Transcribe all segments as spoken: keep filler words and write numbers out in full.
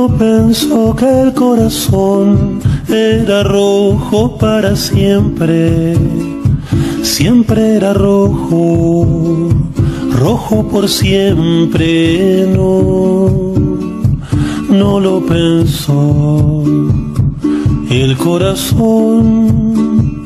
No pensó que el corazón era rojo para siempre. Siempre era rojo, rojo por siempre. No, no lo pensó el corazón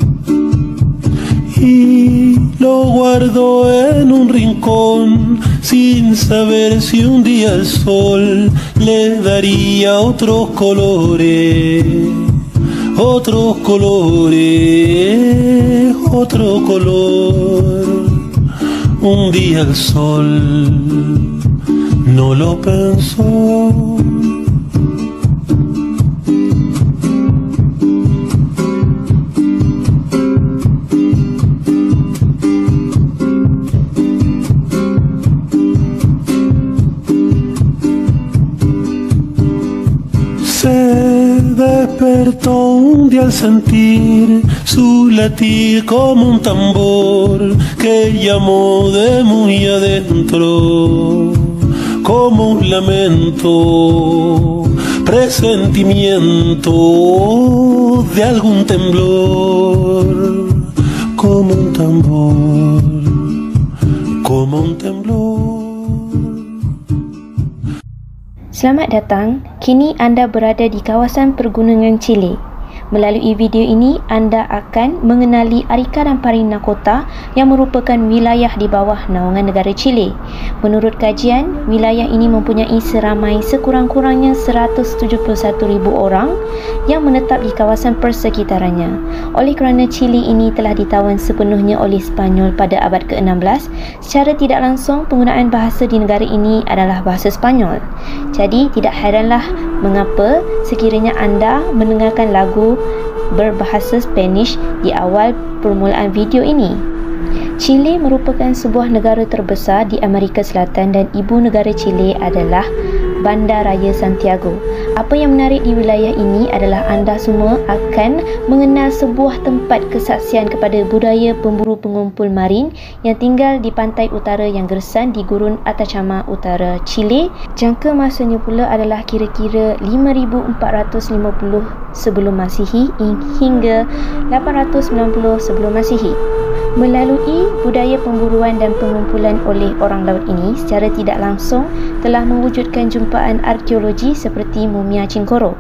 y lo guardó en un rincón sin saber si un día el sol le daría otros colores, otros colores, otro color. Un día el sol no lo pensó. Se despertó un día al sentir su latir como un tambor que llamó de muy adentro, como un lamento, presentimiento de algún temblor, como un tambor, como un temblor. Selamat datang, kini anda berada di kawasan pergunungan Chile. Melalui video ini, anda akan mengenali Arica dan Parinacota yang merupakan wilayah di bawah naungan negara Chile. Menurut kajian, wilayah ini mempunyai seramai sekurang-kurangnya seratus tujuh puluh satu ribu orang yang menetap di kawasan persekitarannya. Oleh kerana Chile ini telah ditawan sepenuhnya oleh Spanyol pada abad ke enam belas, secara tidak langsung penggunaan bahasa di negara ini adalah bahasa Spanyol. Jadi, tidak heranlah mengapa sekiranya anda mendengarkan lagu berbahasa Spanish di awal permulaan video ini. Chile merupakan sebuah negara terbesar di Amerika Selatan dan ibu negara Chile adalah Bandar Raya Santiago. Apa yang menarik di wilayah ini adalah anda semua akan mengenal sebuah tempat kesaksian kepada budaya pemburu pengumpul marin yang tinggal di pantai utara yang gersang di Gurun Atacama Utara, Chile. Jangka masanya pula adalah kira-kira lima ribu empat ratus lima puluh sebelum Masihi hingga lapan ratus sembilan puluh sebelum Masihi. Melalui budaya pemburuan dan pengumpulan oleh orang laut ini, secara tidak langsung telah mewujudkan jumpaan arkeologi seperti mumia Cingkoro.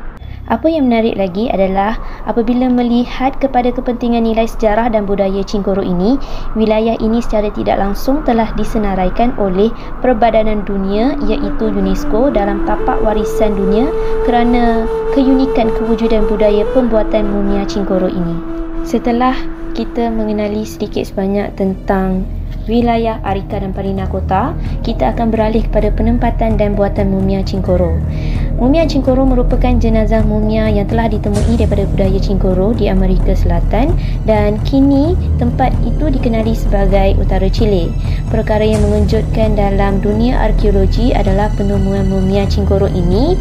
Apa yang menarik lagi adalah apabila melihat kepada kepentingan nilai sejarah dan budaya Cingkoro ini, wilayah ini secara tidak langsung telah disenaraikan oleh Perbadanan Dunia iaitu UNESCO dalam tapak warisan dunia kerana keunikan kewujudan budaya pembuatan mumia Cingkoro ini. Setelah kita mengenali sedikit sebanyak tentang wilayah Arica dan Parinacota, kita akan beralih kepada penempatan dan buatan mumia Cingkoro. Mumia Cingkoro merupakan jenazah mumia yang telah ditemui daripada budaya Cingkoro di Amerika Selatan dan kini tempat itu dikenali sebagai Utara Chile. Perkara yang mengejutkan dalam dunia arkeologi adalah penemuan mumia Cingkoro ini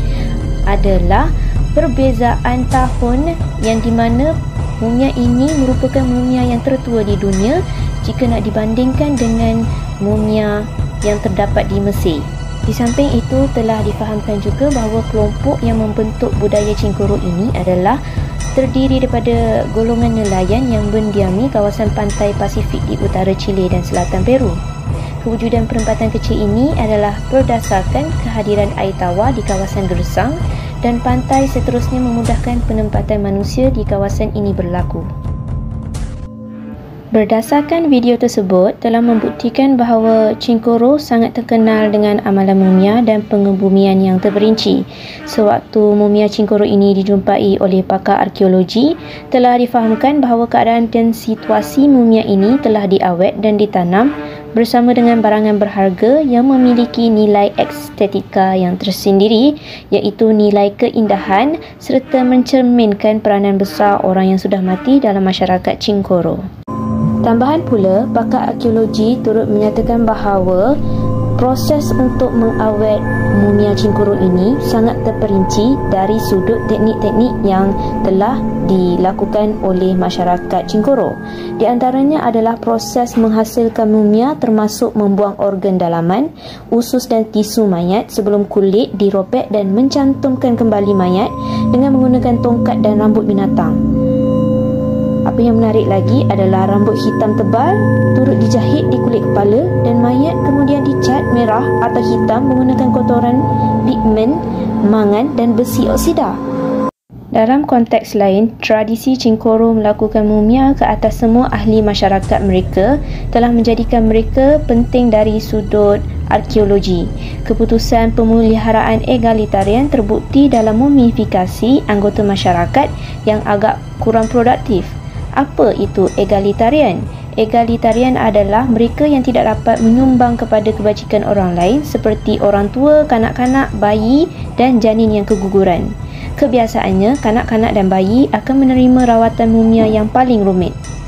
adalah perbezaan tahun yang di mana mumia ini merupakan mumia yang tertua di dunia jika nak dibandingkan dengan mumia yang terdapat di Mesir. Di samping itu, telah difahamkan juga bahawa kelompok yang membentuk budaya Cingkoro ini adalah terdiri daripada golongan nelayan yang mendiami kawasan pantai Pasifik di utara Chile dan selatan Peru. Kewujudan perempatan kecil ini adalah berdasarkan kehadiran air tawar di kawasan gersang dan pantai seterusnya memudahkan penempatan manusia di kawasan ini berlaku. Berdasarkan video tersebut telah membuktikan bahawa Cingkoro sangat terkenal dengan amalan mumia dan pengebumian yang terperinci. Sewaktu mumia Cingkoro ini dijumpai oleh pakar arkeologi, telah difahamkan bahawa keadaan dan situasi mumia ini telah diawet dan ditanam bersama dengan barangan berharga yang memiliki nilai estetika yang tersendiri, iaitu nilai keindahan serta mencerminkan peranan besar orang yang sudah mati dalam masyarakat Cingkoro. Tambahan pula, pakar arkeologi turut menyatakan bahawa Proses untuk mengawet mumia Cingkoro ini sangat terperinci dari sudut teknik-teknik yang telah dilakukan oleh masyarakat Cingkoro. Di antaranya adalah proses menghasilkan mumia termasuk membuang organ dalaman, usus dan tisu mayat sebelum kulit dirobek dan mencantumkan kembali mayat dengan menggunakan tongkat dan rambut binatang. Apa yang menarik lagi adalah rambut hitam tebal turut dijahit di kulit kepala dan mayat kemudian dicat merah atau hitam menggunakan kotoran pigmen, mangan dan besi oksida. Dalam konteks lain, tradisi Cingkoro melakukan mumia ke atas semua ahli masyarakat mereka telah menjadikan mereka penting dari sudut arkeologi. Keputusan pemeliharaan egalitarian terbukti dalam mumifikasi anggota masyarakat yang agak kurang produktif. Apa itu egalitarian? Egalitarian adalah mereka yang tidak dapat menyumbang kepada kebajikan orang lain seperti orang tua, kanak-kanak, bayi dan janin yang keguguran. Kebiasaannya, kanak-kanak dan bayi akan menerima rawatan mumia yang paling rumit.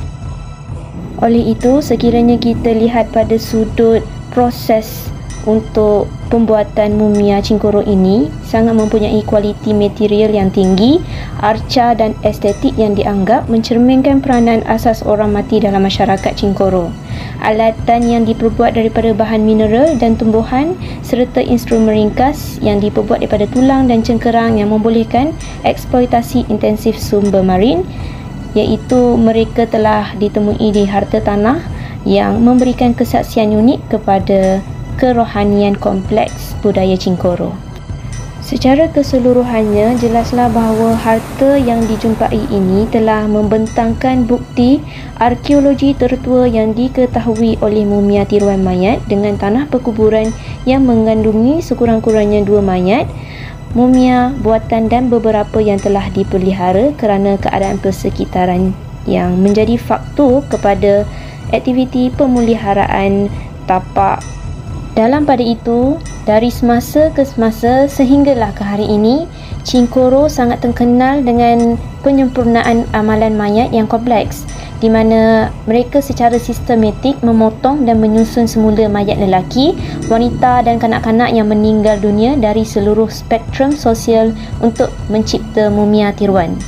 Oleh itu, sekiranya kita lihat pada sudut proses untuk pembuatan mumia Cingkoro ini sangat mempunyai kualiti material yang tinggi, arca dan estetik yang dianggap mencerminkan peranan asas orang mati dalam masyarakat Cingkoro. Alatan yang diperbuat daripada bahan mineral dan tumbuhan serta instrumen ringkas yang diperbuat daripada tulang dan cengkerang yang membolehkan eksploitasi intensif sumber marin, iaitu mereka telah ditemui di harta tanah yang memberikan kesaksian unik kepada kerohanian kompleks budaya Cingkoro. Secara keseluruhannya, jelaslah bahawa harta yang dijumpai ini telah membentangkan bukti arkeologi tertua yang diketahui oleh mumia tiruan mayat dengan tanah perkuburan yang mengandungi sekurang-kurangnya dua mayat, mumia buatan dan beberapa yang telah dipelihara kerana keadaan persekitaran yang menjadi faktor kepada aktiviti pemeliharaan tapak. Dalam pada itu, dari semasa ke semasa sehinggalah ke hari ini, Cingkoro sangat terkenal dengan penyempurnaan amalan mayat yang kompleks, di mana mereka secara sistematik memotong dan menyusun semula mayat lelaki, wanita dan kanak-kanak yang meninggal dunia dari seluruh spektrum sosial untuk mencipta mumia tiruan.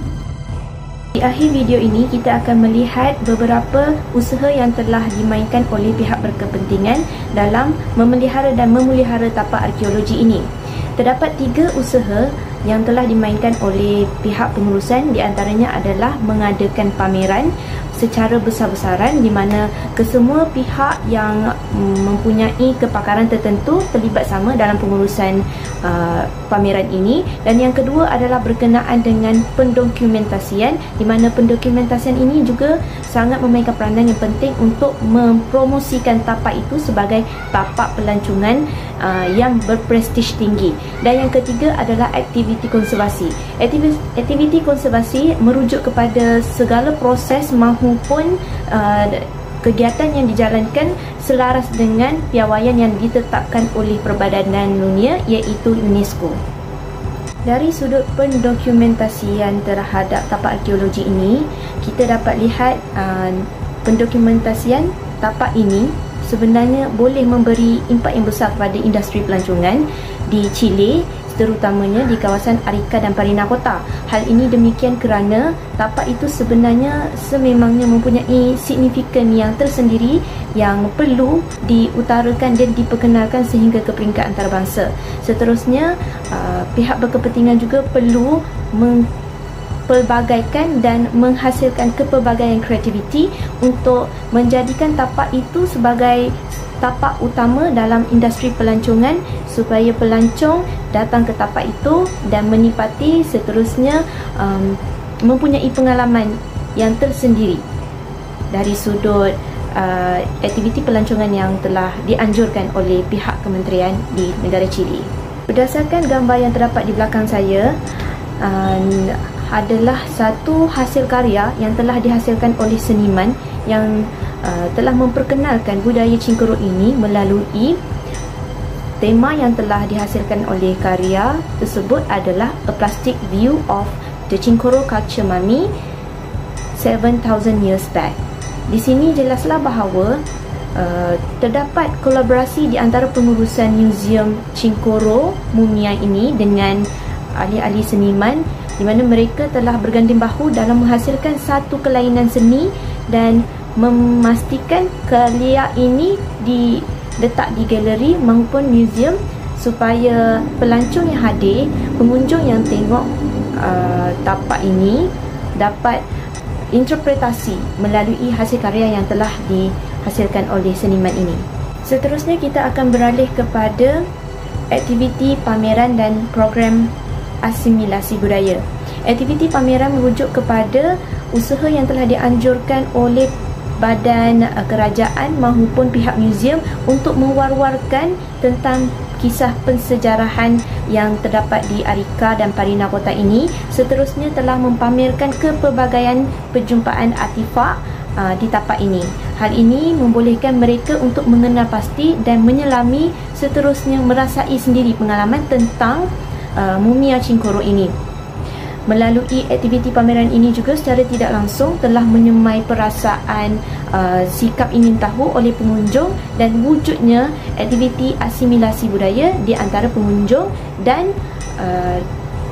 Di akhir video ini, kita akan melihat beberapa usaha yang telah dimainkan oleh pihak berkepentingan dalam memelihara dan memelihara tapak arkeologi ini. Terdapat tiga usaha yang telah dimainkan oleh pihak pengurusan, di antaranya adalah mengadakan pameran secara besar-besaran di mana kesemua pihak yang mempunyai kepakaran tertentu terlibat sama dalam pengurusan uh, pameran ini, dan yang kedua adalah berkenaan dengan pendokumentasian di mana pendokumentasian ini juga sangat memainkan peranan yang penting untuk mempromosikan tapak itu sebagai tapak pelancongan uh, yang berprestij tinggi. Dan yang ketiga adalah aktiviti konservasi. Aktiviti, aktiviti konservasi merujuk kepada segala proses maupun uh, kegiatan yang dijalankan selaras dengan piawaian yang ditetapkan oleh Perbadanan Dunia iaitu UNESCO. Dari sudut pendokumentasian terhadap tapak arkeologi ini, kita dapat lihat uh, pendokumentasian tapak ini sebenarnya boleh memberi impak yang besar kepada industri pelancongan di Chile, terutamanya di kawasan Arica dan Parinacota. Hal ini demikian kerana tapak itu sebenarnya sememangnya mempunyai signifikan yang tersendiri yang perlu diutarakan dan diperkenalkan sehingga ke peringkat antarabangsa. Seterusnya, uh, pihak berkepentingan juga perlu mempelbagaikan dan menghasilkan kepelbagaian kreativiti untuk menjadikan tapak itu sebagai tapak utama dalam industri pelancongan supaya pelancong datang ke tapak itu dan menikmati, seterusnya um, mempunyai pengalaman yang tersendiri dari sudut uh, aktiviti pelancongan yang telah dianjurkan oleh pihak kementerian di negara Chile. Berdasarkan gambar yang terdapat di belakang saya, uh, adalah satu hasil karya yang telah dihasilkan oleh seniman yang uh, telah memperkenalkan budaya Cingkoro ini melalui tema yang telah dihasilkan oleh karya tersebut adalah A Plastic View of the Cingkoro Culture Mummy seven thousand years back. Di sini jelaslah bahawa uh, terdapat kolaborasi di antara pengurusan Muzium Cingkoro Mumia ini dengan ahli-ahli seniman, di mana mereka telah berganding bahu dalam menghasilkan satu kelainan seni dan memastikan karya ini diletak di galeri maupun muzium supaya pelancong yang hadir, pengunjung yang tengok uh, tapak ini dapat interpretasi melalui hasil karya yang telah dihasilkan oleh seniman ini. Seterusnya kita akan beralih kepada aktiviti pameran dan program asimilasi budaya. Aktiviti pameran merujuk kepada usaha yang telah dianjurkan oleh badan kerajaan maupun pihak muzium untuk mewar-warkan tentang kisah pensejarahan yang terdapat di Arika dan Parina Kota ini. Seterusnya telah mempamerkan kepelbagaian perjumpaan artifak uh, di tapak ini. Hal ini membolehkan mereka untuk mengenal pasti dan menyelami, seterusnya merasai sendiri pengalaman tentang uh, Mumia Cingkoro ini. Melalui aktiviti pameran ini juga secara tidak langsung telah menyemai perasaan uh, sikap ingin tahu oleh pengunjung dan wujudnya aktiviti asimilasi budaya di antara pengunjung dan uh,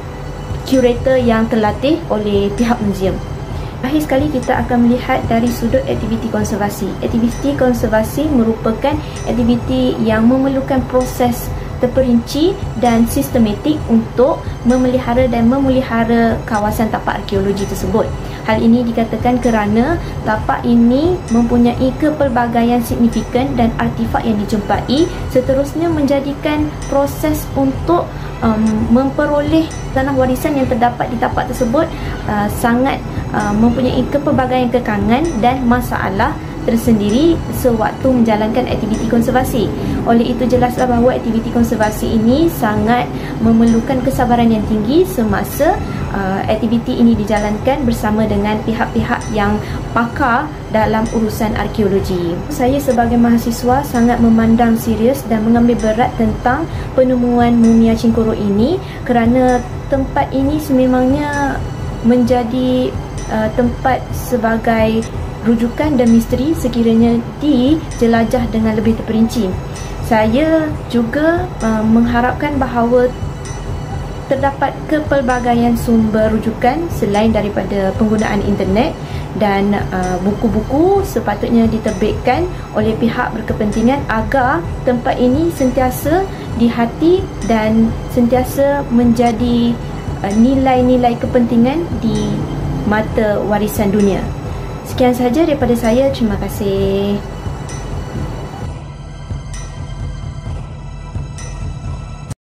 kurator yang terlatih oleh pihak muzium. Akhir sekali kita akan melihat dari sudut aktiviti konservasi. Aktiviti konservasi merupakan aktiviti yang memerlukan proses terperinci dan sistematik untuk memelihara dan memelihara kawasan tapak arkeologi tersebut. Hal ini dikatakan kerana tapak ini mempunyai kepelbagaian signifikan dan artifak yang dijumpai, seterusnya menjadikan proses untuk um, memperoleh tanah warisan yang terdapat di tapak tersebut uh, sangat uh, mempunyai kepelbagaian kekangan dan masalah tersendiri sewaktu menjalankan aktiviti konservasi. Oleh itu jelaslah bahawa aktiviti konservasi ini sangat memerlukan kesabaran yang tinggi semasa uh, aktiviti ini dijalankan bersama dengan pihak-pihak yang pakar dalam urusan arkeologi. Saya sebagai mahasiswa sangat memandang serius dan mengambil berat tentang penemuan Mumia Cingkoro ini kerana tempat ini sememangnya menjadi uh, tempat sebagai rujukan dan misteri sekiranya dijelajah dengan lebih terperinci. Saya juga uh, mengharapkan bahawa terdapat kepelbagaian sumber rujukan selain daripada penggunaan internet, dan uh, buku-buku sepatutnya diterbitkan oleh pihak berkepentingan agar tempat ini sentiasa di hati dan sentiasa menjadi uh, nilai-nilai kepentingan di mata warisan dunia. Sekian sahaja daripada saya. Terima kasih.